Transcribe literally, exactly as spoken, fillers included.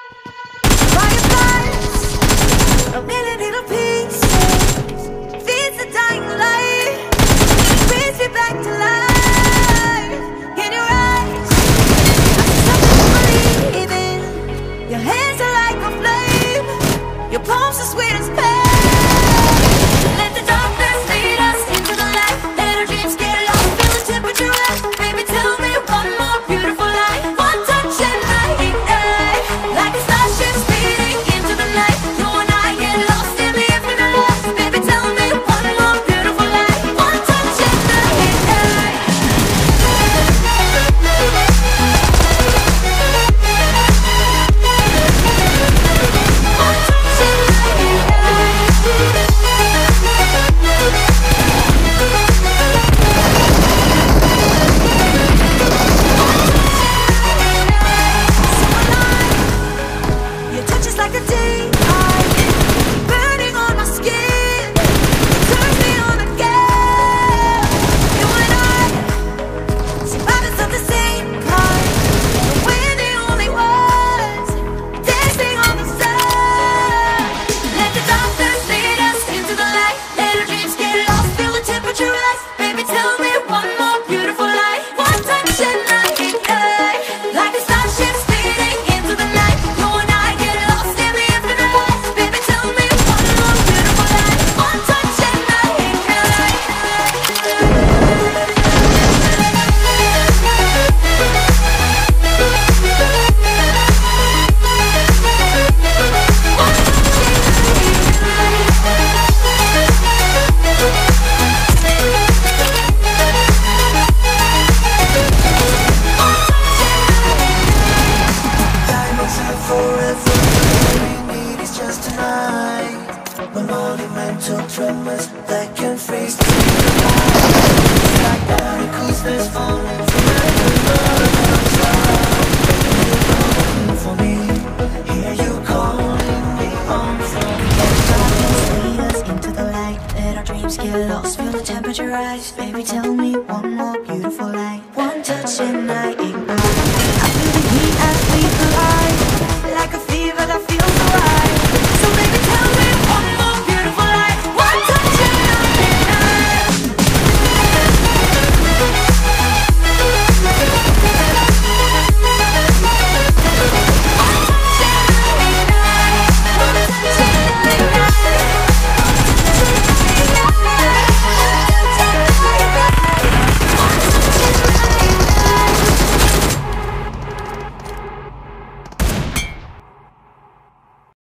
Fireflies, a million little pieces, feeds the dying light, brings me back to life. In your eyes, I see something to believe in. Your hands are like a flame, your palms are sweet as pain. Let the darkness lead us into the light. Let our dreams get lost, feel the temperature rise. Baby, tell me one more beautiful lie. One touch and I ignite, like a starship speeding into the night. You and I get lost in the infinite light. Baby, tell me one more beautiful lie. One touch and I ignite. One touch and I ignite. Your touch is like a day burning on my skin. It turns me on again. You and I, survivors of the same kind. We're the only ones dancing on the sun. Let the darkness lead us into the light. Let our dreams get lost, feel the temperature rise. Baby, tell me one more beautiful lie. One touch and I ignite, like a starship speeding into the night. You and I get lost in the infinite light. Baby, tell me one more beautiful lie. One touch and I ignite. Diamonds are forever, all we need is just tonight. When monumental tremors that can freeze the light. It's like particles that's falling from